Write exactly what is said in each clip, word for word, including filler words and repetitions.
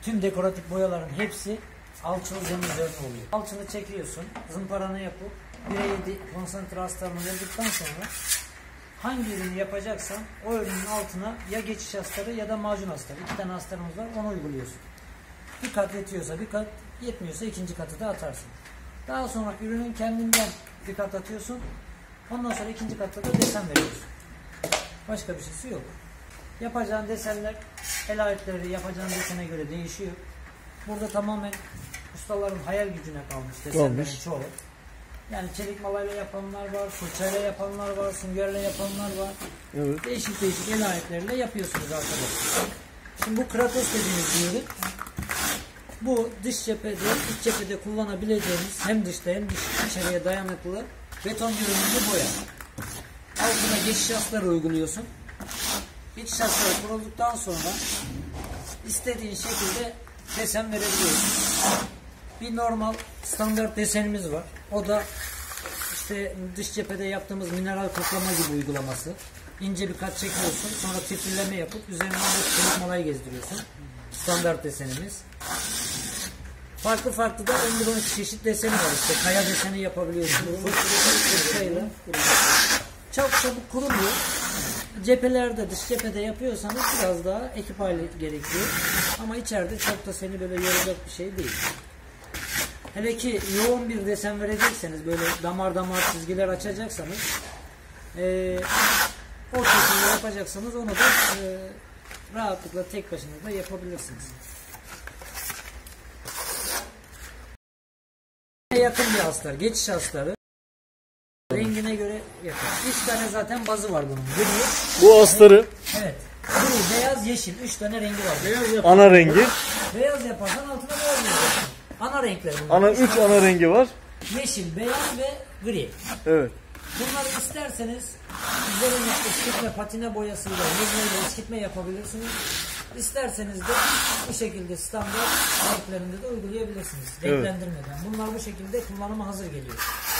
tüm dekoratif boyaların hepsi alçılı zemin üzerine oluyor. Alçılı çekiyorsun, zımparanı yapıp bireyi konsantre astarını verdikten sonra hangi ürünü yapacaksan o ürünün altına ya geçiş astarı ya da macun astarı. İki tane astarımız var, onu uyguluyorsun. Bir kat yetiyorsa bir kat, yetmiyorsa ikinci katı da atarsın. Daha sonra ürünün kendinden bir kat atıyorsun. Ondan sonra ikinci katta da desen veriyorsun. Başka bir şeysi yok. Yapacağın desenler el aletleri yapacağın desene göre değişiyor. Burada tamamen ustaların hayal gücüne kalmış desenlerin çoğu. Yani çelik malayla yapanlar var, fırçayla yapanlar var, süngerle yapanlar var. Evet. Değişik değişik el aletleriyle yapıyorsunuz arkadaşlar. Şimdi bu Kratos dediğimiz bir ürün. Bu dış cephede, iç cephede kullanabileceğimiz hem dışta hem dış içeriye dayanıklı beton görünümlü boya. Altına geçiş astarı uyguluyorsun. Geçiş astarı kurulduktan sonra istediğin şekilde desen verebiliyorsun. Bir normal standart desenimiz var. O da işte dış cephede yaptığımız mineral kaplama gibi uygulaması. İnce bir kat çekiyorsun, sonra tifilleme yapıp üzerinden de çelik malayı gezdiriyorsun. Standart desenimiz. Farklı farklı da on bir on iki çeşit deseni var. İşte kaya deseni yapabiliyorsun. Fırçayla. Çok çabuk kuruluyor. Cephelerde, dış cephede yapıyorsanız biraz daha ekip hali gerekiyor. Ama içeride çok da seni böyle yoracak bir şey değil. Hele ki yoğun bir desen verecekseniz, böyle damar damar çizgiler açacaksanız, e, o şekilde yapacaksanız onu da e, rahatlıkla tek başına da yapabilirsiniz. Yakın bir astar, geçiş astarı. Rengine göre yakın. Üç tane zaten bazı var bunun. Gri, bu astarı. Evet. Gri, beyaz, yeşil. Üç tane rengi var. Beyaz ana rengi. Beyaz yaparsan altına beyaz yaparsın. Ana renkler bunlar. Ana üç ana rengi var. Yeşil, beyaz ve gri. Evet. Bunları isterseniz üzerine eskitme, patine boyasıyla, yüzmeyle eskitme yapabilirsiniz. İsterseniz de bu şekilde standart renklerinde de uygulayabilirsiniz. Renklendirmeden. Evet. Bunlar bu şekilde kullanıma hazır geliyor.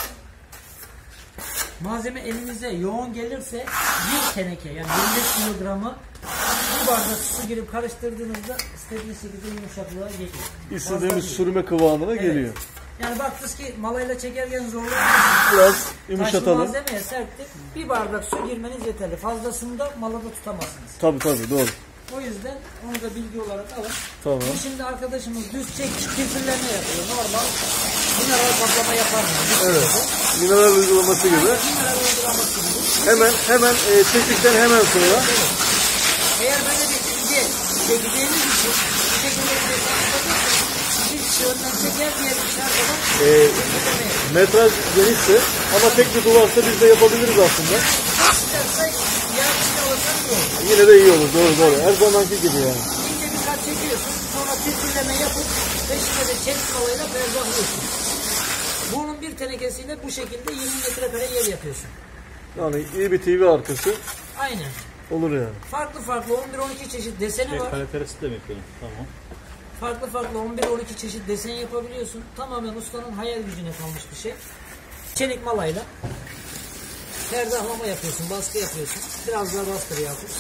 Malzeme elinize yoğun gelirse bir teneke, yani yirmi beş kilogramı bir bardak su girip karıştırdığınızda istediğiniz şekilde yumuşaklığa geliyor. İstediğimiz sürme kıvamına evet. geliyor. Yani baktınız ki malayla çekerken zorlanıyor. Biraz yumuşatalım. Taşlı malzemeye serptik. Bir bardak su girmeniz yeterli. Fazlasını da malada tutamazsınız. Tabii tabii doğru. O yüzden onu da bilgi olarak alın. Tamam. Bu şimdi arkadaşımız düz çek tifilleme yapıyor. Normal mineral kaplama yapar mı? Evet. Mineral uygulaması gibi. Mineral uygulaması gibi. Hemen hemen e, çektikten hemen sonra. Evet. Eğer böyle bir ince çekeceğiniz için bu şekilde bir kişi önden çeker, diğer kişi arkadan e, metraj genişse ama tek bir duvarsa biz de yapabiliriz aslında. İsterse yarısını alırsan iyi olur. Yine de iyi olur. Doğru doğru. Her zamanki gibi yani. İnce bir kat çekiyorsun. Sonra tifilleme yapıp peşine de çelik malayla ferzahlıyorsun. Bunun bir tenekesiyle bu şekilde yirmi metrekare yer yapıyorsun. Yani iyi bir T V arkası. Aynen. Olur yani. Farklı farklı on bir on iki çeşit deseni şey, var. Kalitesi demek benim. Tamam. Farklı farklı on bir on iki çeşit desen yapabiliyorsun. Tamamen ustanın hayal gücüne kalmış bir şey. Çelik malayla ferzahlama yapıyorsun, baskı yapıyorsun. Biraz daha bastır yapıyorsun.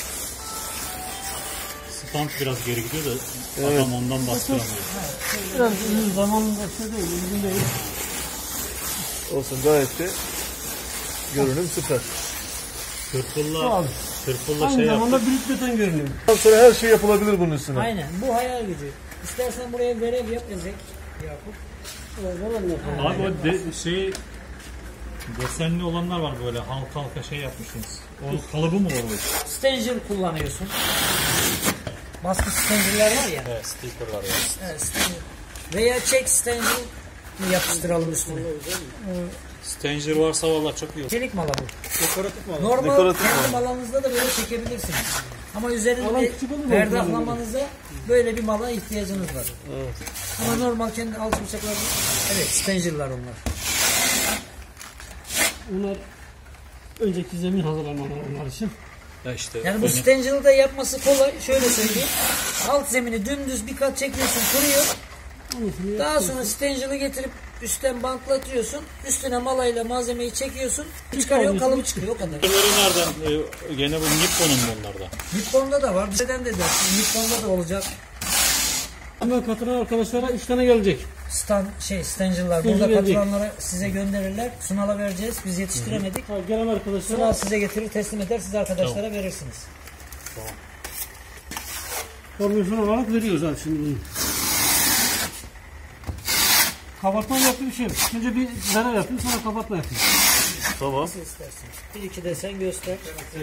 Stand biraz geri gidiyor da evet. Adam ondan bastıramıyor. Biraz uzun zamanında şey değil, uzun değil. Olsun, gayet de görünüm süper. Tırpılla, tırpılla şey yaptı. Aynı zamanda büyük beton görünüyor. Ondan sonra her şey yapılabilir bunun üstüne. Aynen, bu hayal gücü. İstersen buraya verev yap, ezek yapıp. Abi o de, şey desenli olanlar var böyle halka halka şey yapmışsınız. O kalıbı mı var o? Stencil kullanıyorsun. Baskı stenciller var ya. Evet, sticker var ya. Evet, stencil. Veya çek stencil yapıştıralım üstüne. Stencil varsa vallahi çok iyi olur. Çelik mala bu. Dekoratif mala. Normal Dekoratif kendi malanızda da böyle çekebilirsiniz. Ama üzerinde ferdahlamanıza böyle bir mala ihtiyacınız var. Evet. Ama normal kendi alçı bıçaklar, evet, stenciller onlar. Onlar önceki zemin hazırlamalar onlar için. Ya işte yani bu stencil'i de yapması kolay. Şöyle söyleyeyim. Alt zemini dümdüz bir kat çekiyorsun, kuruyor. Daha sonra stencil'i getirip üstten bantlatıyorsun. Üstüne malayla malzemeyi çekiyorsun. Çıkarıyor, kalıbı çıkıyor. O kadar. Bunları nereden? E, gene bu Nippon'un bunlarda. Nippon'da da var. Dışarıdan da dersin. Nippon'da da olacak. Hemen katılan arkadaşlara üç tane gelecek. Stand, şey, stancılar Stancı burada gelecek. katılanlara size gönderirler. Sunal'a vereceğiz. Biz yetiştiremedik. Ha, gelen arkadaşlara Sunal size getirir, teslim eder. Siz arkadaşlara verirsiniz. formasyon olarak veriyoruz abi şimdi bunu. Kabartma yaptığı bir şey yok. Önce bir zara yapayım, sonra kabartma yapayım. Tamam. Nasıl isterseniz. Bir iki desen göster.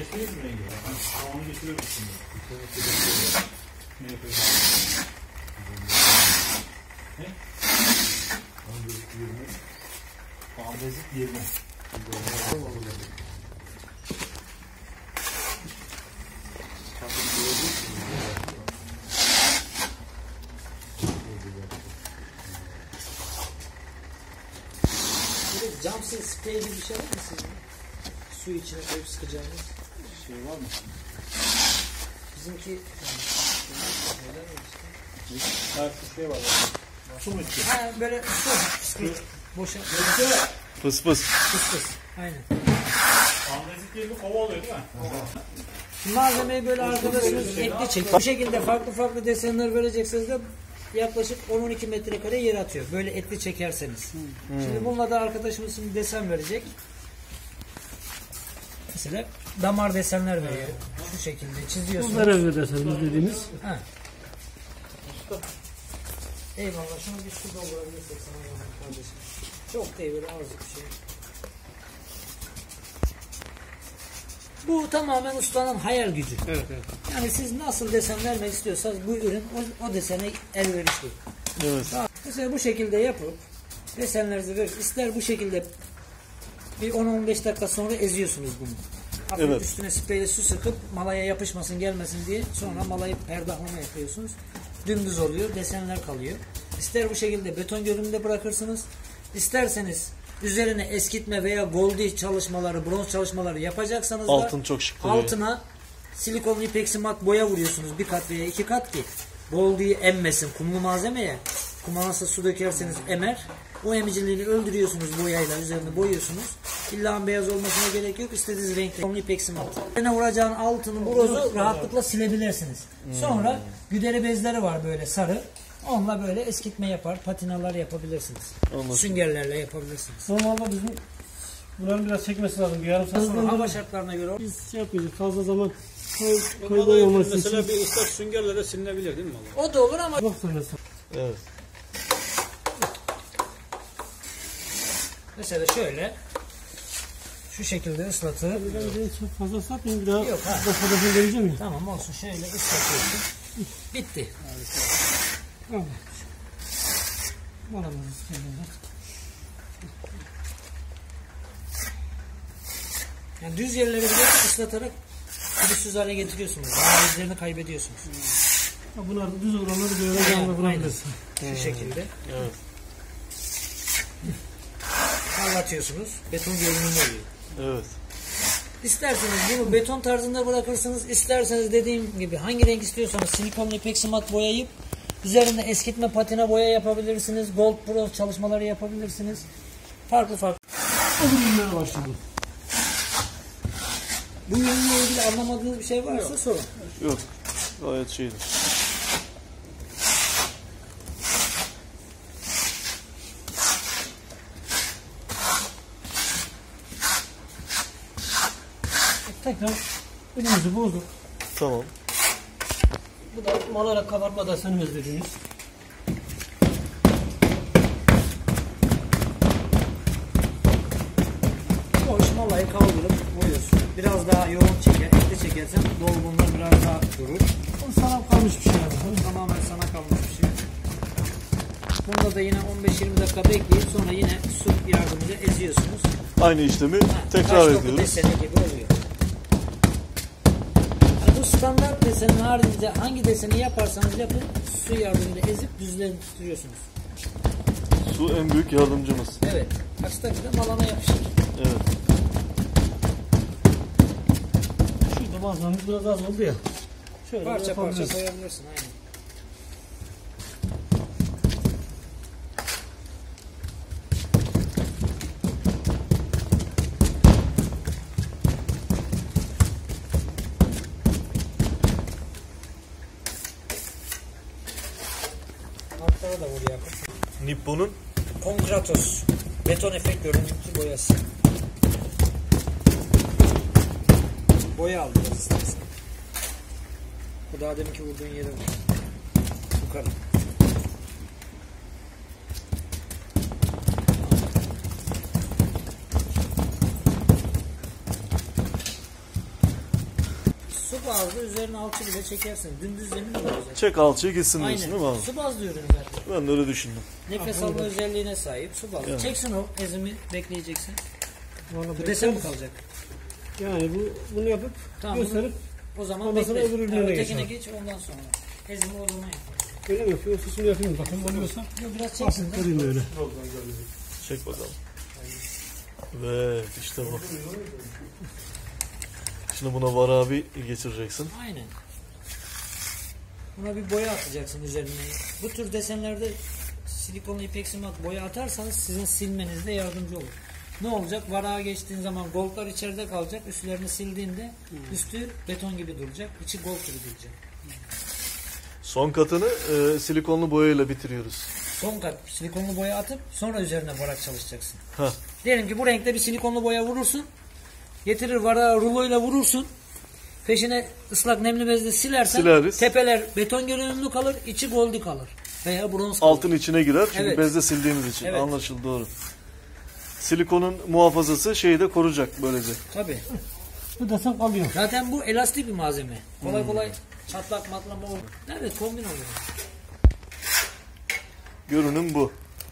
Böyle cam sil sprey gibi bir şey var mı sizin? Su içine koyup sıkacağınız. Şey var mı? Bizimki Her şey var. Su mu içiyor? ha, böyle su sıkı. Boşa. Fıs fıs. Fıs fıs. Aynen. Andezik diye bir kova oluyor değil mi? Malzemeyi böyle arkadaşınız ekli çek. Bu şekilde farklı farklı desenler verecekseniz de yaklaşık on on iki metrekare yer atıyor. Böyle etli çekerseniz. Şimdi bununla da arkadaşımız şimdi desen verecek. Mesela damar desenler veriyor. Şu şekilde çiziyorsunuz. Bu verev desenimiz dediğimiz. Ha. Eyvallah. Şunu bir su doldurabilirsek sana zahmet kardeşim. Çok değil böyle azıcık bir şey. Bu tamamen ustanın hayal gücü. Evet, evet. Yani siz nasıl desen vermek istiyorsanız bu ürün o, o desene elverişli. Evet. Tamam. Mesela bu şekilde yapıp desenlerinizi verip ister bu şekilde bir on on beş dakika sonra eziyorsunuz bunu. Hafif Evet. üstüne spreyle su sıkıp malaya yapışmasın gelmesin diye sonra malayı perdahlama yapıyorsunuz. Dümdüz oluyor, desenler kalıyor. İster bu şekilde beton görünümde bırakırsınız. İsterseniz üzerine eskitme veya goldi çalışmaları, bronz çalışmaları yapacaksanız Altın da çok şık duruyor. altına silikon ipeksi mat boya vuruyorsunuz bir kat veya iki kat ki goldiyi emmesin kumlu malzemeye. Kuma nasıl su dökerseniz emer. O emiciliğini öldürüyorsunuz boyayla, üzerine boyuyorsunuz. İlla beyaz olmasına gerek yok. İstediğiniz renkte. Kumlu ipeksi mat. Üzerine vuracağın altının brozu rahatlıkla silebilirsiniz. Sonra güderi bezleri var böyle sarı. Onunla böyle eskitme yapar, patinalar yapabilirsiniz. Anladım. Süngerlerle yapabilirsiniz. Normalde bizim bunların biraz çekmesi lazım. Bir yarım saat Sonra sonra hava şartlarına göre biz şey yapıyoruz. Fazla zaman koy, koyda olması için. Mesela bir ıslak süngerle de silinebilir değil mi? o da olur ama Bak sonrası. Evet. mesela şöyle şu şekilde ıslatır. Ben çok fazla satmayayım. Bir daha Yok, ha. defa defa deneyeceğim ya. Tamam olsun şöyle ıslatıyorsun. Bitti. Tamam. Molamızı sıkıyoruz. Yani düz yerleri bile ıslatarak pürüzsüz hale getiriyorsunuz. Yani izlerini kaybediyorsunuz. Ha, bunlar düz olanları böyle Aynen, canlı vurabilirsin. Şu şekilde. Evet. Parlatıyorsunuz. Beton görünümü oluyor. Evet. İsterseniz bunu beton tarzında bırakırsınız. İsterseniz dediğim gibi hangi renk istiyorsanız silikonlu ipeksi mat boyayıp üzerinde eskitme patina boya yapabilirsiniz. Gold bronze çalışmaları yapabilirsiniz. Farklı farklı. O ürünlere başladım. Bu ürünle ilgili anlamadığınız bir şey varsa sorun. Yok. Gayet şeydi. Tekrar ürünümüzü bozduk. Tamam. Bu da malarak kabartma desenimiz dediğimiz. O iş malayı kaldırıp boyuyorsun. Biraz daha yoğun çeker, etli çekersen dolgunluğu biraz daha durur. O sana kalmış bir şey yani. Tamamen sana kalmış bir şey. Bunda da yine on beş yirmi dakika bekleyip sonra yine su yardımıyla eziyorsunuz. Aynı işlemi Ha, tekrar taş topu ediyoruz. deseni gibi oluyor. Yani bu standart desenin haricinde hangi deseni yaparsanız yapın su yardımıyla ezip düzlerini tutuyorsunuz. Su en büyük yardımcımız. Evet. Aksi takdirde malana yapışır. Evet. Şurada malzememiz biraz az oldu ya. Şöyle Parça parça yapabiliriz. koyabilirsin aynen. Altlara da vur Yakup. Nippon'un Konkratos. Beton efekt görünümlü boyası. Boya alacağız istersen. Bu daha deminki vurduğun yere vur. Yukarı. Su bazlı üzerine alçı bile çekersin. Dümdüz zemin de olacak. çek alçıya gitsin diyorsun değil mi Aynen. abi? Su bazlı ürün zaten. Ben de öyle düşündüm. Nefes alma özelliğine sahip su bazlı. Evet. Çeksin o ezimi bekleyeceksin. Vallahi Bu bekler- desen mi kalacak? Yani bu bunu yapıp Tamam, gösterip O zaman Ondan sonra bekle. öbür ürüne Yani geç ötekine abi. geç ondan sonra. Ezimi o zaman yap. öyle mi yapıyor? Yoksa şunu yapayım mı? Bakın oluyorsa. Yok biraz çeksin de. Göreyim öyle. Çek bakalım. Evet işte bu. Şimdi buna var abi geçireceksin. Aynen. Buna bir boya atacaksın üzerine. Bu tür desenlerde silikonlu ipek simat boya atarsanız sizin silmenizde yardımcı olur. Ne olacak? Varağa geçtiğin zaman goldlar içeride kalacak. Üstlerini sildiğinde üstü beton gibi duracak. İçi gold gibi duracak. Son katını e, silikonlu boyayla bitiriyoruz. Son kat silikonlu boya atıp sonra üzerine varak çalışacaksın. Heh. Diyelim ki bu renkte bir silikonlu boya vurursun. Getirir varağa ruloyla vurursun. Peşine ıslak nemli bezle silersen Sileriz. tepeler beton görünümlü kalır, içi goldi kalır. Veya bronz kalır. Altın içine girer çünkü Evet. bezle sildiğimiz için. Evet. Anlaşıldı, doğru. Silikonun muhafazası şeyi de koruyacak böylece. Tabii. Bu desen kalıyor. Zaten bu elastik bir malzeme. Kolay Hmm. kolay çatlak matlama olur. Evet, kombin oluyor. Görünüm bu.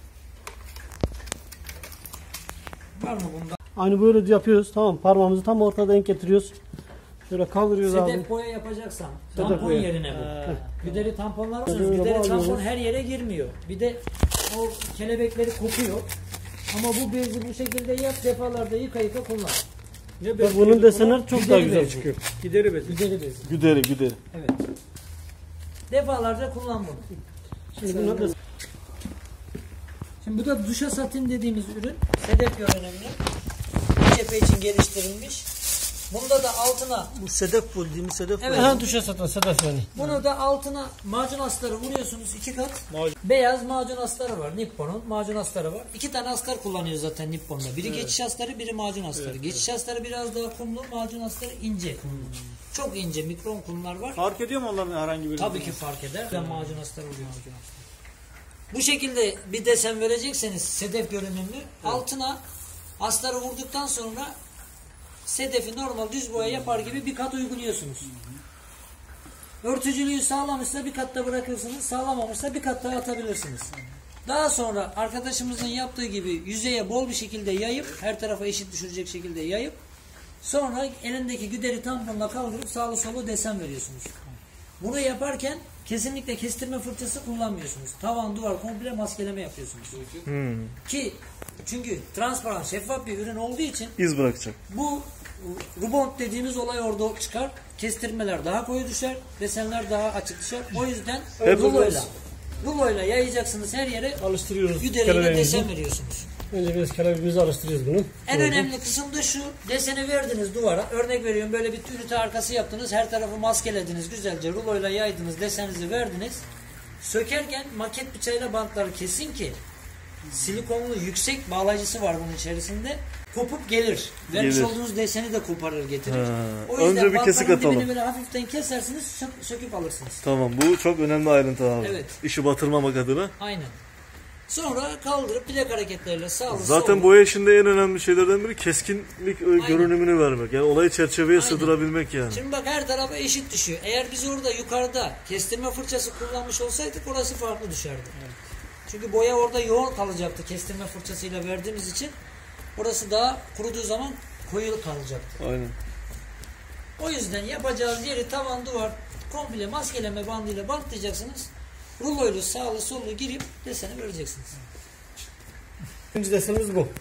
Var mı bunda? Aynı böyle yapıyoruz. Tamam, parmağımızı tam ortada denk getiriyoruz. Şöyle kaldırıyoruz abi. Sedef boya yapacaksan Sedef tampon boya. yerine bu. Güderi tamponlar var. Böyle Güderi tampon bağlıyoruz. her yere girmiyor. Bir de o kelebekleri kokuyor. Ama bu bezi bu şekilde yap, defalarda yıka yıka kullan. Bak bunun desenleri çok daha Güderi güzel bezi. çıkıyor. Gideri bezi. Güderi bezi. Güderi güderi. Evet. Defalarca kullan bunu. Şimdi bunlar da Şimdi bu da duşa satin dediğimiz ürün. Sedef görünümlü. Cephe için geliştirilmiş. Bunda da altına Bu sedef bul değil mi? Sedef evet. Aha, duşa satan sedef yani. Bunu da altına macun astarı vuruyorsunuz iki kat. Macun. Beyaz macun astarı var. Nippon'un macun astarı var. İki tane astar kullanıyor zaten Nippon'da. Biri geçiş astarı, biri macun astarı. Evet, geçiş astarı biraz daha kumlu, macun astarı ince kumlu. Çok ince mikron kumlar var. Fark ediyor mu onların herhangi bir? Tabii ki fark eder. Ben macun astarı vuruyorum. Bu şekilde bir desen verecekseniz sedef görünümlü altına astarı vurduktan sonra sedefi normal düz boya yapar gibi bir kat uyguluyorsunuz. Örtücülüğü sağlamışsa bir katta bırakırsınız, sağlamamışsa bir kat daha atabilirsiniz. Daha sonra arkadaşımızın yaptığı gibi yüzeye bol bir şekilde yayıp, her tarafa eşit düşürecek şekilde yayıp, sonra elindeki güderi tamponla kaldırıp sağlı solu desen veriyorsunuz. Bunu yaparken kesinlikle kestirme fırçası kullanmıyorsunuz. Tavan, duvar komple maskeleme yapıyorsunuz. Hmm. Ki çünkü transparan, şeffaf bir ürün olduğu için İz bırakacak. bu rubond dediğimiz olay orada çıkar. Kestirmeler daha koyu düşer, desenler daha açık düşer. O yüzden Hep ruloyla, ruloyla yayacaksınız her yere, alıştırıyoruz. güderiyle kelebeğimizi. desen veriyorsunuz. Önce biraz kelebeğimizi alıştırıyoruz bunu. En Sonra- önemli kısım da şu, deseni verdiniz duvara, örnek veriyorum böyle bir ünite arkası yaptınız, her tarafı maskelediniz, güzelce ruloyla yaydınız, deseninizi verdiniz. Sökerken maket bıçağıyla bantları kesin ki silikonlu yüksek bağlayıcısı var bunun içerisinde. Kopup gelir. Vermiş Gelir. olduğunuz deseni de koparır getirir. Ha, O yüzden önce bir kesik bantların atalım. dibini böyle hafiften kesersiniz, sök- söküp alırsınız. Tamam, bu çok önemli ayrıntı abi. Evet. İşi batırmamak adına. Aynen. Sonra kaldırıp bilek hareketleriyle sağlı Zaten sollu. boya işinde en önemli şeylerden biri keskinlik e, görünümünü vermek. Yani olayı çerçeveye Aynen. sığdırabilmek yani. Şimdi bak her tarafa eşit düşüyor. Eğer biz orada yukarıda kestirme fırçası kullanmış olsaydık orası farklı düşerdi. Çünkü boya orada yoğun kalacaktı kestirme fırçasıyla verdiğimiz için. Orası daha kuruduğu zaman koyu kalacaktı. Aynen. O yüzden yapacağınız yeri tavan duvar komple maskeleme bandıyla bantlayacaksınız. Ruloyla sağlı sollu girip deseni vereceksiniz. İkinci desenimiz bu.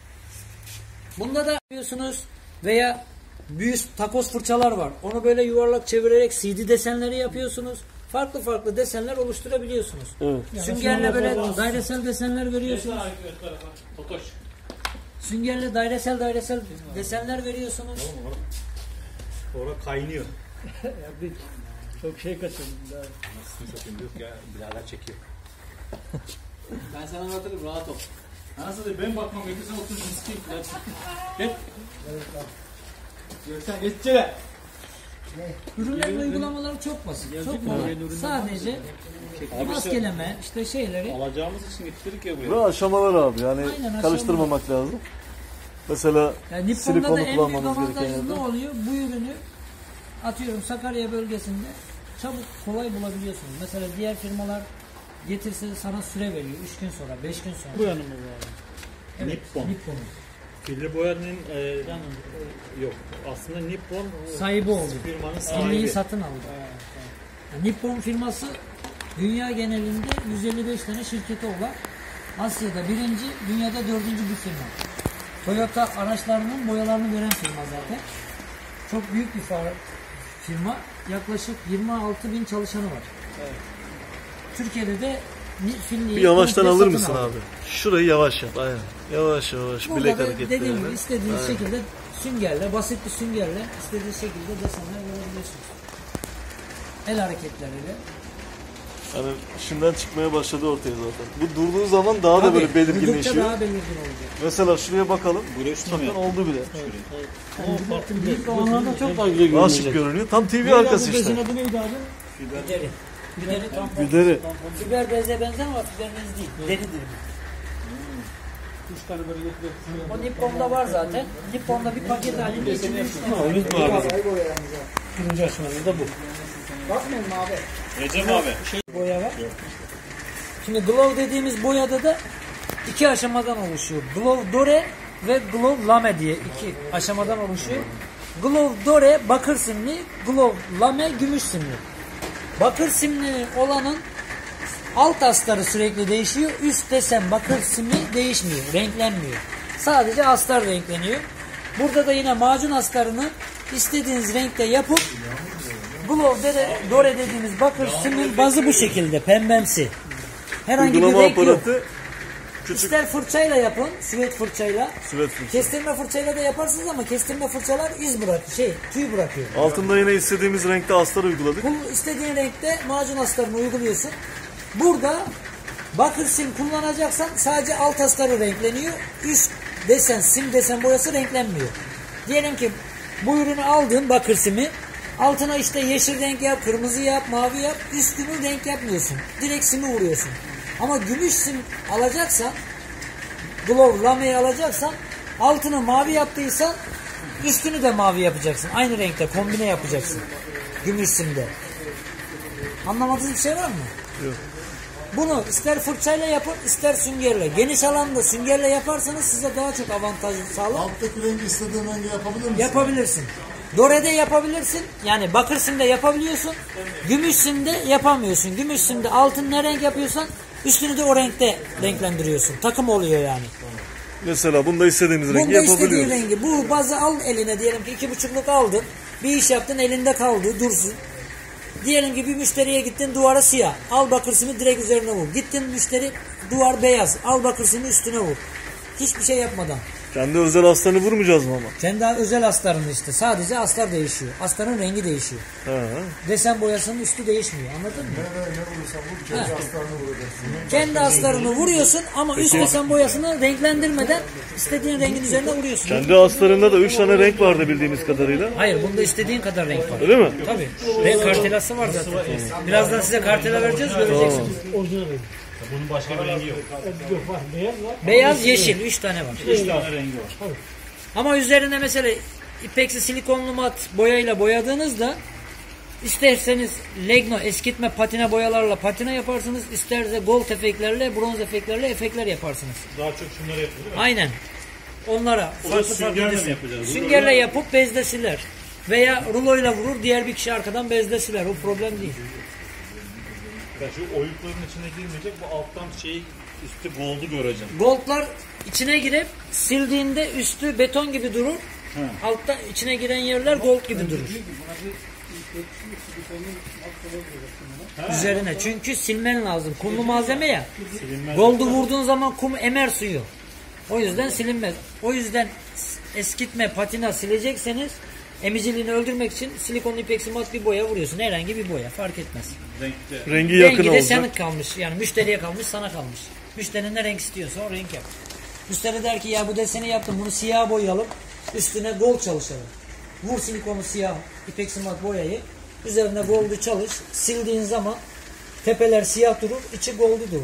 Bunda da yapıyorsunuz veya büyük takoz fırçalar var. Onu böyle yuvarlak çevirerek C D desenleri yapıyorsunuz. Farklı farklı desenler oluşturabiliyorsunuz. Evet. Süngerle böyle dairesel desenler veriyorsunuz. Totoş. Süngerle dairesel dairesel desenler veriyorsunuz. Orada kaynıyor. Çok şey kaçırdım. Nasıl satayım yok ya birader çekiyor. Ben sana anlatırım, rahat ol. Nasıl diye ben bakmam gerekirse sen otur riskiyim. Gel. Görsen geç içeri. Ürünlerin uygulamaları çok basit. Çok kolay. Sadece maskeleme işte şeyleri Alacağımız için getirdik ya buraya. Ve aşamalar abi yani Aynen, aşamalar. karıştırmamak lazım. Mesela yani Nippon'da da silikonu en büyük kullanmamız avantajı gereken ne yerde. oluyor? Bu ürünü atıyorum Sakarya bölgesinde çabuk kolay bulabiliyorsunuz. Mesela diğer firmalar getirse sana süre veriyor. üç gün sonra, beş gün sonra. Bu yanımız abi. Evet, Nippon. Nippon'un Kirli boyanın e, yok. Aslında Nippon e, sahibi oldu. firmanın Kirliyi sahibi. satın aldı. Yani Nippon firması dünya genelinde yüz elli beş tane şirketi olan Asya'da birinci, dünyada dördüncü bir firma. Toyota araçlarının boyalarını veren firma zaten. Çok büyük bir firma. Yaklaşık yirmi altı bin çalışanı var. Evet. Türkiye'de de Finli'yi Bir yavaştan komple alır satın mısın aldı. abi? Şurayı yavaş yap aynen. Yavaş yavaş Burada bilek da dediğim gibi hareketlerini. istediğiniz Aynen. şekilde süngerle, basit bir süngerle istediğiniz şekilde desenler verebilirsiniz. El hareketleriyle. Yani şimdiden çıkmaya başladı ortaya zaten. Bu durduğu zaman daha da Tabii, böyle durdukça belirginleşiyor. daha belirgin olacak. Mesela şuraya bakalım. Güreşme mi? Zaten oldu bile. Büyük olanlarda çok daha güzel Daha şık görünecek. görünüyor. Tam T V Neydi arkası bu bezin işte. adı neydi abi? Bideri. Bideri tampon. Bideri. Fiber beze benzer ama fiber bez değil. Deridir. Üç tane böyle getiriyor. O Nippon'da var zaten. Nippon'da bir paket halinde içinde üç tane. Unutma abi. Birinci aşamada da bu. Bakmayın mı abi? Recep abi. Boya var. Şimdi glove dediğimiz boyada da iki aşamadan oluşuyor. Glove dore ve glove lame diye iki aşamadan oluşuyor. Glove dore bakır simli, glove lame gümüş simli. Bakır simli olanın alt astarı sürekli değişiyor. Üst desen bakır simli değişmiyor, renklenmiyor. Sadece astar renkleniyor. Burada da yine macun astarını istediğiniz renkte yapıp glove dore, dore dediğimiz bakır simli bazı bu şekilde pembemsi. Herhangi bir Uygulama renk yok. aparatı küçük İster fırçayla yapın, süvet fırçayla. süvet fırça. Kestirme fırçayla da yaparsınız ama kestirme fırçalar iz bırak, şey, tüy bırakıyor. Altında yine istediğimiz renkte astar uyguladık. Bu istediğin renkte macun astarını uyguluyorsun. Burada bakır sim kullanacaksan sadece alt astarı renkleniyor. Üst desen, sim desen boyası renklenmiyor. Diyelim ki bu ürünü aldın bakır simi. Altına işte yeşil renk yap, kırmızı yap, mavi yap. Üstünü renk yapmıyorsun. Direkt simi vuruyorsun. Ama gümüş sim alacaksan, glove, lameyi alacaksan, altını mavi yaptıysan üstünü de mavi yapacaksın. Aynı renkte kombine yapacaksın. Gümüş simde. Anlamadığınız bir şey var mı? Yok. Bunu ister fırçayla yapın, ister süngerle. Geniş alanda süngerle yaparsanız size daha çok avantaj sağlar. Alttaki rengi istediğin rengi yapabilir misin? Yapabilirsin. Dore'de yapabilirsin. Yani bakır simde yapabiliyorsun. Gümüş simde yapamıyorsun. Gümüş simde altın ne renk yapıyorsan üstünü de o renkte renklendiriyorsun. Takım oluyor yani. Mesela bunda istediğimiz rengi Bunda istediğin yapabiliyoruz. rengi. Bu bazı al eline, diyelim ki iki buçukluk aldın. Bir iş yaptın, elinde kaldı, dursun. Diyelim ki bir müşteriye gittin, duvara siyah. Al bakır simi direkt üzerine vur. Gittin müşteri, duvar beyaz. Al bakır simi üstüne vur. Hiçbir şey yapmadan. Kendi özel astarını vurmayacağız mı ama? Kendi özel astarını işte. Sadece astar değişiyor. Astarın rengi değişiyor. Ha. Desen boyasının üstü değişmiyor. Anladın mı? Ne, ne vurursan vur, kendi astarını vuracaksın. Kendi astarını vuruyorsun ama üst desen boyasını renklendirmeden istediğin rengin üzerine vuruyorsun. Kendi astarında da üç tane renk vardı bildiğimiz kadarıyla. Hayır, bunda istediğin kadar renk var. Öyle mi? Tabii. Renk kartelası var zaten. Birazdan size kartela vereceğiz, göreceksiniz. Orijinal rengi. Bunun başka bir rengi yok. Yok var. Beyaz var. Beyaz, yeşil. Üç tane var. Üç tane rengi var. Ama üzerine mesela ipeksi silikonlu mat boyayla boyadığınızda isterseniz Legno eskitme patine boyalarla patine yaparsınız. İsterse gold efektlerle, bronz efektlerle efektler yaparsınız. Daha çok şunları yapıyor değil mi? Aynen. Onlara O da farklı süngerle farklı mi yapacağız? süngerle yapıp bezde siler. Veya ruloyla vurur, diğer bir kişi arkadan bezde siler. O problem değil. Ya şu oyukların içine girmeyecek, bu alttan şeyi üstü gold'u göreceğim. Goldlar içine girip sildiğinde üstü beton gibi durur. Altta içine giren yerler gold gibi durur. Üzerine. Çünkü silmen lazım. Kumlu malzeme ya. Gold'u vurduğun zaman kum emer suyu. O yüzden silinmez. O yüzden eskitme, patina silecekseniz emiciliğini öldürmek için silikonlu ipeksi mat bir boya vuruyorsun. Herhangi bir boya fark etmez. Renkte. Rengi yakın Rengi de olacak. senin kalmış. Yani müşteriye kalmış, sana kalmış. Müşterinin ne renk istiyorsa o renk yap. Müşteri der ki ya bu deseni yaptım, bunu siyah boyayalım. Üstüne gold çalışalım. Vur silikonu siyah ipeksi mat boyayı. Üzerine goldu çalış. Sildiğin zaman tepeler siyah durur, içi goldu durur.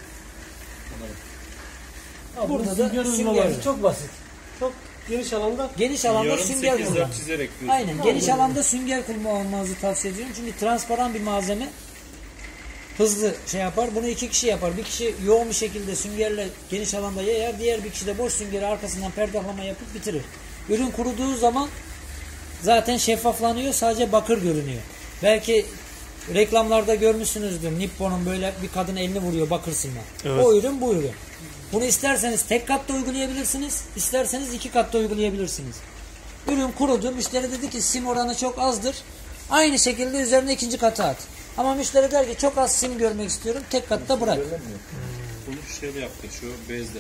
Ha, Burada burada da sünger sünger uygulaması var. çok basit. Çok geniş alanda Geniş alanda Yarım sünger sekiz kullan. dört çizerek diyorsun. Aynen. Geniş alanda sünger kullanmanızı tavsiye ediyorum. Çünkü transparan bir malzeme hızlı şey yapar. Bunu iki kişi yapar. Bir kişi yoğun bir şekilde süngerle geniş alanda yayar. Diğer bir kişi de boş süngeri arkasından perdahlama yapıp bitirir. Ürün kuruduğu zaman zaten şeffaflanıyor. Sadece bakır görünüyor. Belki reklamlarda görmüşsünüzdür. Nippon'un böyle bir kadın elini vuruyor bakır simle. Evet. O ürün bu ürün. Bunu isterseniz tek katta uygulayabilirsiniz. İsterseniz iki katta uygulayabilirsiniz. Ürün kurudu. Müşteri dedi ki sim oranı çok azdır. Aynı şekilde üzerine ikinci katı at. Ama müşteri der ki çok az sim görmek istiyorum. Tek katta bırak. Bunu şeyde yaptık şu bezde.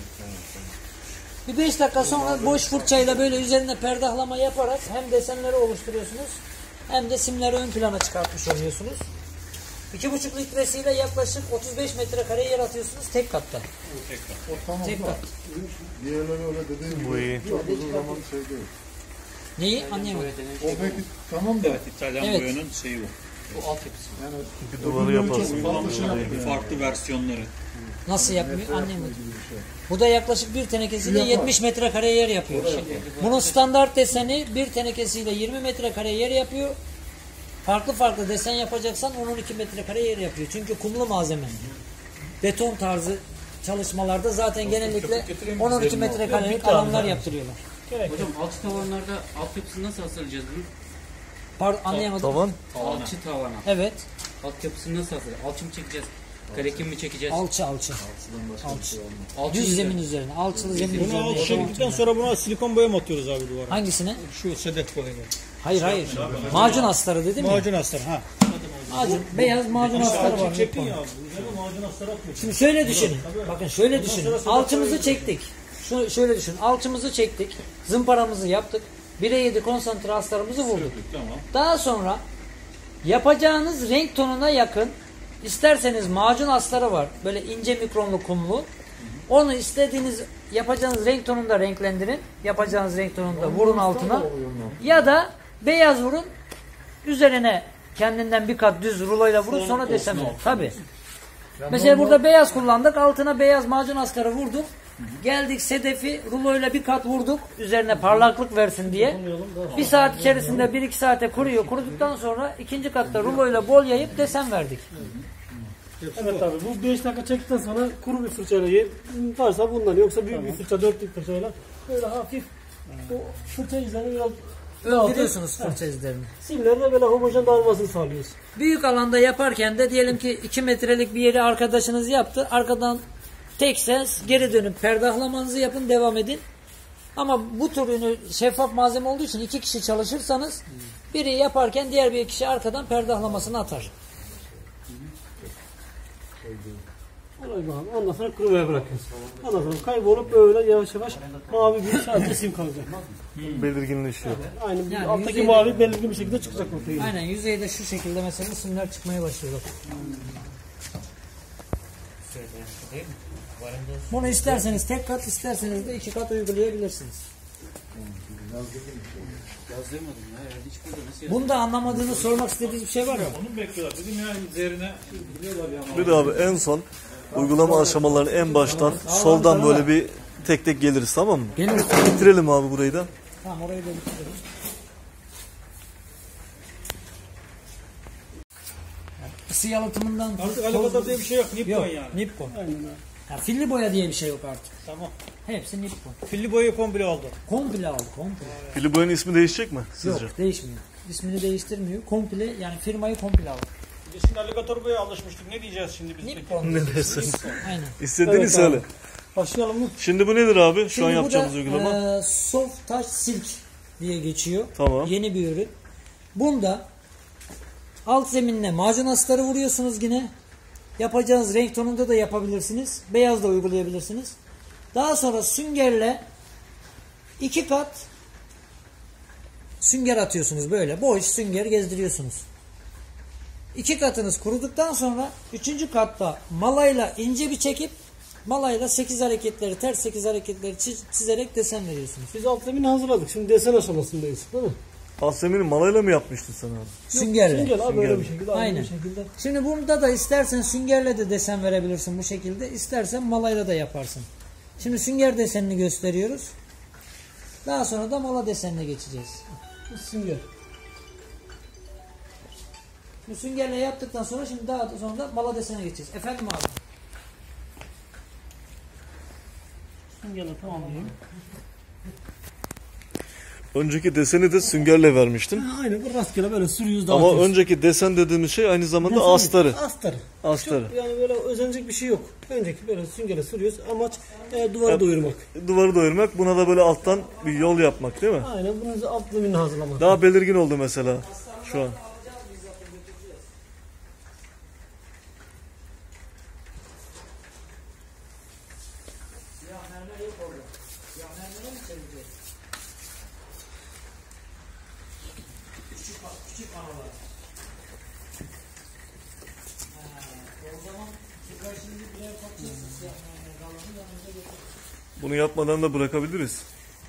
Bir beş dakika sonra boş fırçayla böyle üzerine perdahlama yaparak hem desenleri oluşturuyorsunuz hem de simleri ön plana çıkartmış oluyorsunuz. iki buçuk litresiyle yaklaşık otuz beş metrekare yer atıyorsunuz tek katta. O tamam Tek da kat. diğerleri öyle dediğim gibi Bu iyi. çok uzun zaman şey değil. Neyi? Anlayamadım. O peki tamam da Evet, İtalyan Evet. boyanın şeyi bu. yani Bir duvarı yaparsın. farklı şey yapıyor. Farklı versiyonları. Nasıl yapmıyor? Anlayamadım. Bu da yaklaşık bir tenekesiyle yetmiş metrekare yer yapıyor. Bunun standart deseni bir tenekesiyle yirmi metrekare yer yapıyor. Farklı farklı desen yapacaksan on on iki metrekare yer yapıyor. Çünkü kumlu malzeme. Beton tarzı çalışmalarda zaten genellikle on on iki metrekarelik alanlar yaptırıyorlar. Hocam alçı tavanlarda altyapısını nasıl hazırlayacağız bunu? Pardon anlayamadım. Tavan. Alçı tavana. Evet. Altyapısını nasıl hazırlayacağız? Alçı mı çekeceğiz? Karekim mi çekeceğiz? Alçı alçı. Alçı. Alçı Düz üzerine. zemin üzerine. Alçılı zemin Bunu üzerine. al çektikten sonra buna silikon boya mı atıyoruz abi duvara? Hangisine? Şu sedef boyayı. Hayır hayır. Macun astarı dedim ya. Macun astarı ha. Macun, beyaz macun astarı var. Çektin ya abi. Üzerine macun astarı atıyorsun. Şimdi şöyle düşünün. Bakın şöyle düşünün. Alçımızı çektik. Şu, şöyle düşünün. Alçımızı çektik. Zımparamızı yaptık. bire yedi konsantre astarımızı vurduk. Tamam. Daha sonra yapacağınız renk tonuna yakın isterseniz macun astarı var. Böyle ince mikronlu kumlu. Onu istediğiniz yapacağınız renk tonunda renklendirin. Yapacağınız renk tonunda vurun altına. Ya da beyaz vurun. Üzerine kendinden bir kat düz ruloyla vurun sonra desen verin. Tabii. Mesela burada beyaz kullandık. Altına beyaz macun astarı vurduk. Geldik sedefi ruloyla bir kat vurduk. Üzerine parlaklık versin diye. Bir saat içerisinde bir iki saate kuruyor. Kuruduktan sonra ikinci katta ruloyla bol yayıp desen verdik. evet abi bu beş dakika çektikten sonra kuru bir fırçayla ye, varsa bundan yoksa büyük bir fırça dörtlük fırçayla böyle hafif o fırça izlerini biraz Öldürüyorsunuz fırça izlerini. simlerle böyle homojen dağılmasını sağlıyoruz. Büyük alanda yaparken de diyelim ki iki metrelik bir yeri arkadaşınız yaptı. Arkadan tek ses geri dönüp perdahlamanızı yapın devam edin. Ama bu tür ürünü şeffaf malzeme olduğu için iki kişi çalışırsanız biri yaparken diğer bir kişi arkadan perdahlamasını atar. Olay bu abi. Ondan sonra kurumaya bırakıyoruz. Ondan sonra kaybolup böyle yavaş yavaş mavi bir sadece sim kalacak. Belirginleşiyor. Aynı bir Yani alttaki yüzeyde- mavi belirgin bir şekilde çıkacak ortaya. Aynen yüzeyde şu şekilde mesela simler çıkmaya başlıyor. Bunu isterseniz tek kat isterseniz de iki kat uygulayabilirsiniz. Yazdırmadım ya. Herhalde hiç burada nasıl yazdırmadım? Bunda anlamadığını sormak istediğiniz bir şey var mı? Onu bekliyorlar. Dedim ya üzerine biliyorlar ya. Bir de abi en son uygulama aşamalarını en baştan soldan böyle bir tek tek geliriz, tamam mı? Geliriz. Bitirelim abi burayı da. Tamam orayı da bitirelim. Yani ısı yalıtımından Artık alakadar diye bir şey yok. Nippon yok. yani. Nippon. Aynen öyle. Ya filli boya diye bir şey yok artık. Tamam. Hepsi Nippon. Filli boyayı komple aldı. Komple al, komple. Fili boyanın ismi değişecek mi sizce? Yok, değişmiyor. İsmini değiştirmiyor. Komple yani firmayı komple al. Biz şimdi alligator boya alışmıştık. Ne diyeceğiz şimdi biz? Nippon. Ne dersin? Aynen. İstediğini Evet söyle. abi. Başlayalım mı? Şimdi bu nedir abi? Şu Şimdi an bu yapacağımız da, uygulama. e, Soft Touch Silk diye geçiyor. Tamam. Yeni bir ürün. Bunda alt zeminine macun astarı vuruyorsunuz yine. Yapacağınız renk tonunda da yapabilirsiniz. Beyaz da uygulayabilirsiniz. Daha sonra süngerle iki kat Sünger atıyorsunuz böyle. Boş sünger gezdiriyorsunuz. İki katınız kuruduktan sonra üçüncü katta malayla ince bir çekip malayla sekiz hareketleri, ters sekiz hareketleri çiz- çizerek desen veriyorsunuz. Biz alt zemini hazırladık. Şimdi desen aşamasındayız. Değil mi? Aslemini malayla mı yapmıştın sen abi? Süngerle. Sünger abi böyle Süngerle. bir şekilde. Aynı Aynen. bir şekilde. Şimdi bunda da istersen süngerle de desen verebilirsin bu şekilde. İstersen malayla da yaparsın. Şimdi sünger desenini gösteriyoruz. Daha sonra da mala desenine geçeceğiz. Bu sünger. Bu süngerle yaptıktan sonra şimdi daha da sonra da mala desenine geçeceğiz. Efendim abi. Süngerle tamamlayayım. Önceki deseni de süngerle vermiştin. Aynen bu rastgele böyle sürüyoruz Ama dağıtıyoruz. önceki desen dediğimiz şey aynı zamanda Desen- astarı. Astarı. Astarı. Çok yani böyle özenecek bir şey yok. Önceki böyle süngerle sürüyoruz. Amaç e, duvarı Yap- doyurmak. Duvarı doyurmak. Buna da böyle alttan bir yol yapmak değil mi? Aynen bunun alt zeminini hazırlamak. Daha belirgin oldu mesela şu an. Bunu yapmadan da bırakabiliriz.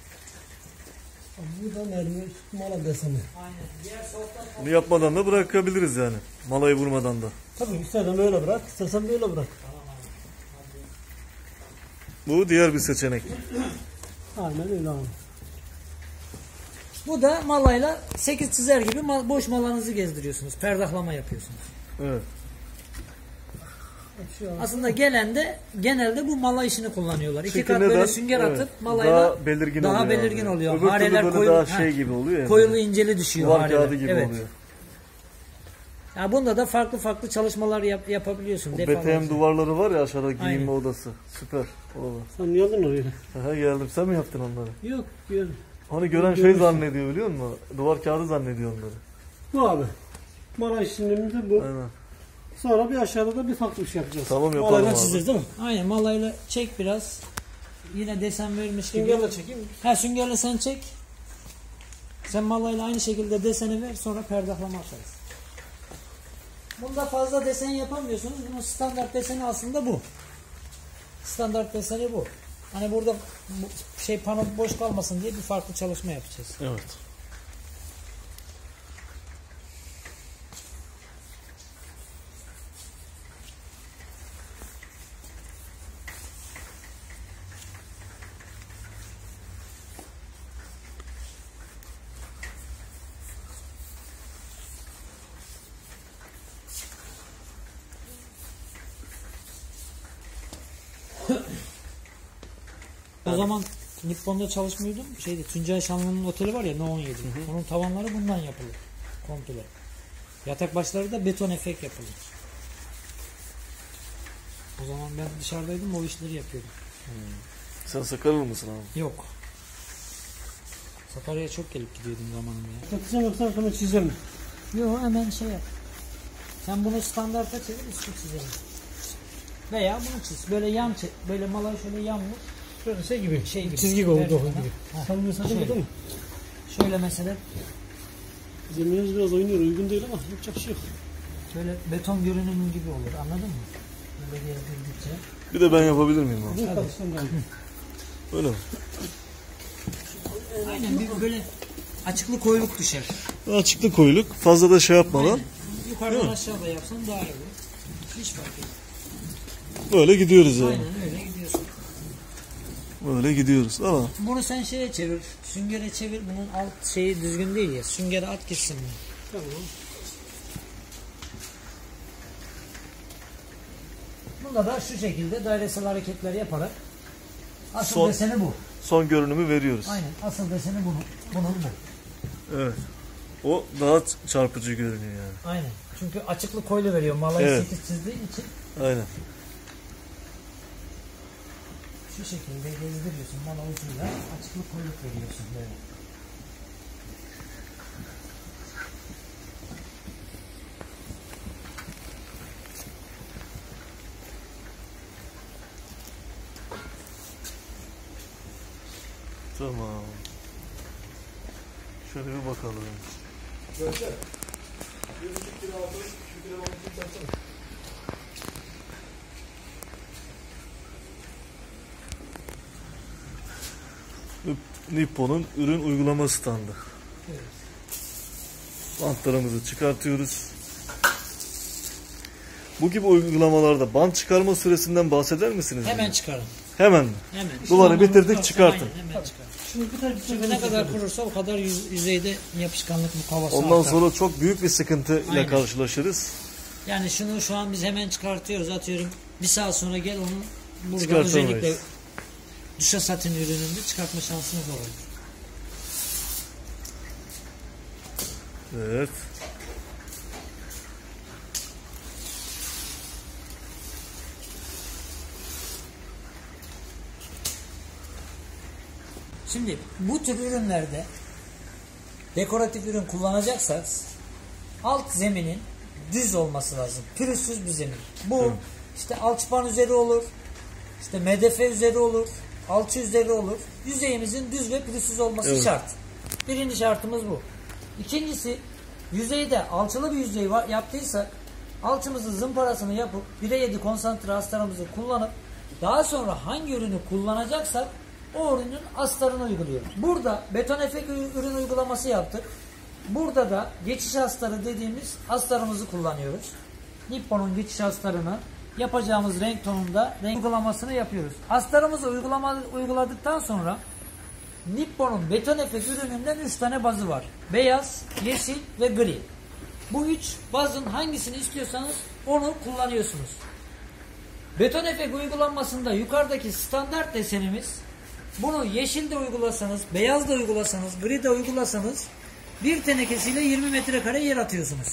Bu da mermi mala deseni. Aynen. Bunu yapmadan da bırakabiliriz yani. Malayı vurmadan da. Tabii istersen böyle bırak, istersen böyle bırak. Bu diğer bir seçenek. Aynen öyle abi. Bu da malayla sekiz çizer gibi ma- boş malanızı gezdiriyorsunuz. Perdahlama yapıyorsunuz. Evet. Şu an Aslında gelende genelde bu mala işini kullanıyorlar. İki Çünkü kat böyle neden? sünger Evet. atıp malayla daha belirgin daha oluyor. belirgin abi. oluyor. Öbür türlü Hareler böyle koyu, daha ha, şey gibi oluyor yani. koyulu inceli düşüyor Duvar hareler. kağıdı gibi Evet. oluyor. Ya bunda da farklı farklı çalışmalar yap- yapabiliyorsun. O defalarca. B T M duvarları var ya aşağıda giyinme Aynen. odası. Süper. Orada. sen yazdın oraya. Aha, geldim. Sen mi yaptın onları? Yok gör. Onu gören şey Görürsün. zannediyor biliyor musun? Duvar kağıdı zannediyor onları. Bu abi. Mala işlemimiz de bu. Aynen. Sonra bir aşağıda da bir farklı bir şey yapacağız. Tamam, yapalım Malayla abi. çizeceğiz değil mi? Aynen malayla çek biraz. Yine desen vermiş gibi. Süngerle çekeyim. Ha süngerle sen çek. Sen malayla aynı şekilde deseni ver sonra perdahlama atarız. Bunda fazla desen yapamıyorsunuz. Bunun standart deseni aslında bu. Standart deseni bu. Hani burada bu şey pano boş kalmasın diye bir farklı çalışma yapacağız. Evet. O zaman Nippon'da çalışmıyordum. Şeyde Tuncay Şanlı'nın oteli var ya No on yedi. Onun tavanları bundan yapılır. Komple. Yatak başları da beton efekt yapılır. O zaman ben dışarıdaydım o işleri yapıyordum. Sen Sakaryalı mısın abi? Yok. Sakarya'ya çok gelip gidiyordum zamanında ya. Çatışan yoksa sonra çizelim. Yok hemen şey yap. Sen bunu standarta çevir üstü çizelim. Veya bunu çiz. Böyle yan çiz. Böyle malayı şöyle yan vur. Şöyle şey gibi. Şey gibi. Çizgi gibi. Ver Dokun bana. gibi. Ha, Sen bunu satın şöyle. değil mi? Şöyle mesela Zeminimiz biraz oynuyor. Uygun değil ama yapacak bir şey yok. şöyle beton görünümü gibi olur. Anladın mı? Böyle gezdirdikçe. Bir de ben yapabilir miyim abi? Bu karıştım ben. Öyle mi? Aynen bir böyle açıklı koyuluk düşer. Açıklı koyuluk. Fazla da şey yapmadan. Aynen. Yukarıdan aşağıda yapsan daha iyi olur. Hiç fark etmez. Böyle gidiyoruz yani. Aynen öyle gidiyorsun. Böyle gidiyoruz ama Bunu sen şeye çevir. Süngere çevir. Bunun alt şeyi düzgün değil ya. Süngere at gitsin bunu. Tamam. Bunda da şu şekilde dairesel hareketler yaparak asıl Son- deseni bu. son görünümü veriyoruz. Aynen. Asıl deseni bunun. Bunun bu. Evet. O daha çarpıcı görünüyor yani. Aynen. Çünkü açıklık koyulu veriyor. Malayı Evet. sekiz çizdiği için Aynen. şu şekilde gezdiriyorsun. Mala ucuyla açıklık koyuluk veriyorsun böyle. Tamam. Şöyle bir bakalım. Nippon'un ürün uygulama standı. Evet. Bantlarımızı çıkartıyoruz. Bu gibi uygulamalarda bant çıkarma süresinden bahseder misiniz? Hemen bize? çıkarın. Hemen mi? Hemen. Duvarı bitirdik, çıkartın. Aynen, hemen çıkarın. Şimdi bir tane Çünkü ne kadar kurursa o kadar yüz, yüzeyde yapışkanlık mukavvası Ondan artar. sonra çok büyük bir sıkıntı ile Aynen. karşılaşırız. Yani şunu şu an biz hemen çıkartıyoruz, atıyorum. Bir saat sonra gel onu burada Çıkartamayız. özellikle duşa satin ürününde çıkartma şansınız olur. Evet. Şimdi bu tür ürünlerde dekoratif ürün kullanacaksak alt zeminin düz olması lazım. Pürüzsüz bir zemin. Bu evet. işte alçıpan üzeri olur, işte medefe üzeri olur, alçı üzeri olur. Yüzeyimizin düz ve pürüzsüz olması evet. şart. Birinci şartımız bu. İkincisi, yüzeyde alçılı bir yüzey var, yaptıysak alçımızın zımparasını yapıp bire yedi konsantre astarımızı kullanıp daha sonra hangi ürünü kullanacaksak o ürünün astarını uyguluyoruz. Burada beton efekt ürün uygulaması yaptık. Burada da geçiş astarı dediğimiz astarımızı kullanıyoruz. Nippon'un geçiş astarını yapacağımız renk tonunda renk uygulamasını yapıyoruz. Astarımızı uygulama, uyguladıktan sonra Nippon'un beton efekt ürününden üç tane bazı var. Beyaz, yeşil ve gri. Bu üç bazın hangisini istiyorsanız onu kullanıyorsunuz. Beton efekt uygulanmasında yukarıdaki standart desenimiz, bunu yeşil de uygulasanız, beyaz da uygulasanız, gri de uygulasanız bir tenekesiyle yirmi metrekare yer atıyorsunuz.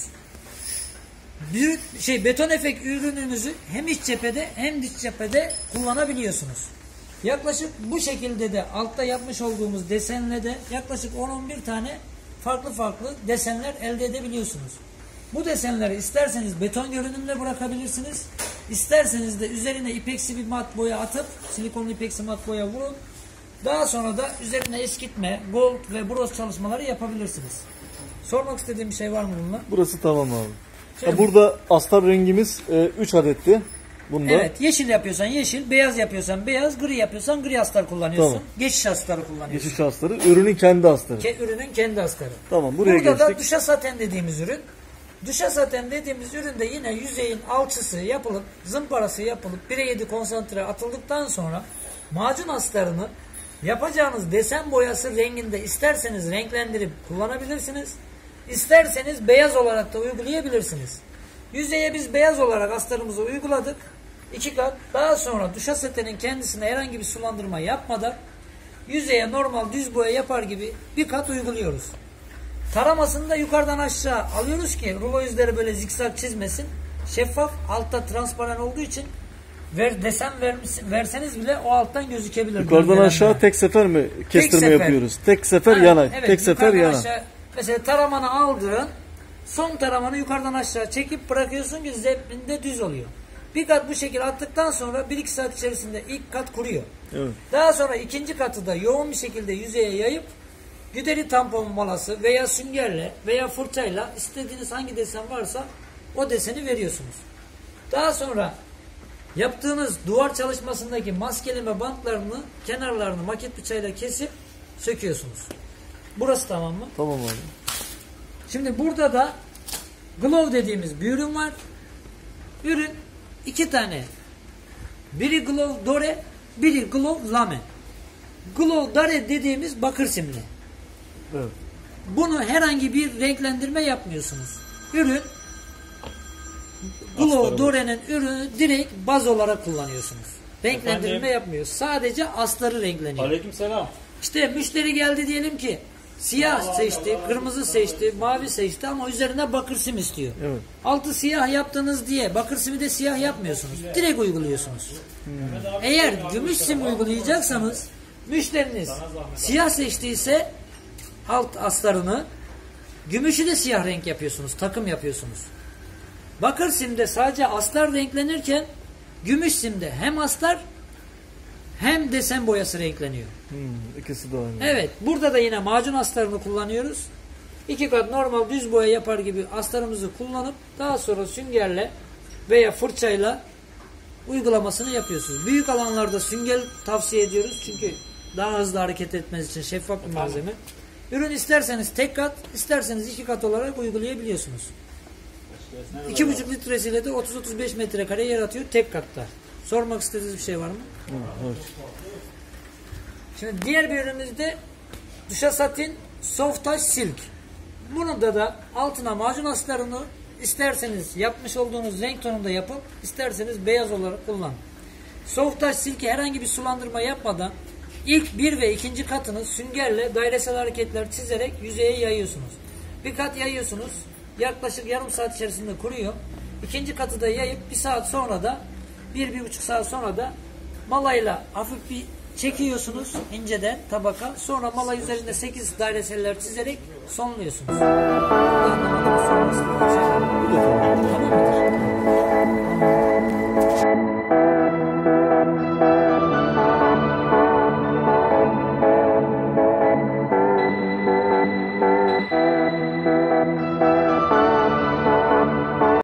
Büyük şey beton efekt ürününüzü hem iç cephede hem dış cephede kullanabiliyorsunuz. Yaklaşık bu şekilde de altta yapmış olduğumuz desenle de yaklaşık on on bir tane farklı farklı desenler elde edebiliyorsunuz. Bu desenleri isterseniz beton görünümle bırakabilirsiniz. İsterseniz de üzerine ipeksi bir mat boya atıp silikonlu ipeksi mat boya vurun. Daha sonra da üzerine eskitme, gold ve bronz çalışmaları yapabilirsiniz. Sormak istediğim bir şey var mı bununla? Burası tamam abi. Şey, Ya burada astar rengimiz üç e, adetti. Bunda. Evet, yeşil yapıyorsan yeşil, beyaz yapıyorsan beyaz, gri yapıyorsan gri astar kullanıyorsun. Tamam. Geçiş astarı kullanıyorsun. Geçiş astarı, ürünün kendi astarı. Ke, ürünün kendi astarı. Tamam, buraya Burada geçtik. da duşa saten dediğimiz ürün. Duşa saten dediğimiz üründe yine yüzeyin alçısı yapılıp, zımparası yapılıp bire yedi konsantre atıldıktan sonra macun astarını yapacağınız desen boyası renginde isterseniz renklendirip kullanabilirsiniz. İsterseniz beyaz olarak da uygulayabilirsiniz. Yüzeye biz beyaz olarak astarımızı uyguladık. İki kat. Daha sonra duşa satenin kendisine herhangi bir sulandırma yapmadan yüzeye normal düz boya yapar gibi bir kat uyguluyoruz. Taramasını da yukarıdan aşağı alıyoruz ki rulo yüzleri böyle zikzak çizmesin. Şeffaf, altta transparan olduğu için ver, desen ver, verseniz bile o alttan gözükebilir. Yukarıdan aşağı tek sefer mi kestirme sefer. yapıyoruz? Tek sefer Ha, yana. evet, tek sefer yana. Aşağı, mesela taramanı aldığın son taramanı yukarıdan aşağı çekip bırakıyorsun ki zeminde düz oluyor. Bir kat bu şekilde attıktan sonra bir iki saat içerisinde ilk kat kuruyor. Evet. Daha sonra ikinci katı da yoğun bir şekilde yüzeye yayıp güderi tampon malası veya süngerle veya fırçayla istediğiniz hangi desen varsa o deseni veriyorsunuz. Daha sonra yaptığınız duvar çalışmasındaki maskeleme bantlarını, kenarlarını maket bıçağıyla kesip söküyorsunuz. Burası tamam mı? Tamam abi. Şimdi burada da glove dediğimiz bir ürün var. Ürün iki tane. Biri glove dore, biri glove lame. Glove dore dediğimiz bakır simli. Evet. Bunu herhangi bir renklendirme yapmıyorsunuz. Ürün glove dore'nin ürünü direkt baz olarak kullanıyorsunuz. Renklendirme Efendim? yapmıyor. Sadece astarı renkleniyor. Aleykümselam. İşte müşteri geldi diyelim ki siyah seçti, kırmızı seçti, mavi seçti ama üzerine bakır sim istiyor. Evet. Altı siyah yaptınız diye bakır simi de siyah yapmıyorsunuz. Direkt uyguluyorsunuz. Hmm. Eğer gümüş sim uygulayacaksanız müşteriniz siyah seçtiyse alt astarını, gümüşü de siyah renk yapıyorsunuz. Takım yapıyorsunuz. Bakır simde sadece astar renklenirken gümüş simde hem astar hem desen boyası renkleniyor. Hmm, ikisi de aynı. Evet. Burada da yine macun astarını kullanıyoruz. İki kat normal düz boya yapar gibi astarımızı kullanıp daha sonra süngerle veya fırçayla uygulamasını yapıyorsunuz. Büyük alanlarda sünger tavsiye ediyoruz. Çünkü daha hızlı hareket etmeniz için şeffaf bir malzeme. Ürün isterseniz tek kat, isterseniz iki kat olarak uygulayabiliyorsunuz. iki buçuk litresiyle de otuz otuz beş metrekare yer atıyor tek katta. Sormak istediğiniz bir şey var mı? Evet. Şimdi diğer bir ürünümüz de duşa satin soft touch silk. Bunu da da altına macun astarını isterseniz yapmış olduğunuz renk tonunda yapıp isterseniz beyaz olarak kullanın. Soft touch silki herhangi bir sulandırma yapmadan ilk bir ve ikinci katını süngerle dairesel hareketler çizerek yüzeye yayıyorsunuz. Bir kat yayıyorsunuz. Yaklaşık yarım saat içerisinde kuruyor. İkinci katı da yayıp bir saat sonra da bir, bir buçuk saat sonra da malayla hafif bir çekiyorsunuz inceden tabaka. Sonra malay üzerinde sekiz daireseller çizerek sonluyorsunuz. Anlamadığınız sorması. Tamam mıdır?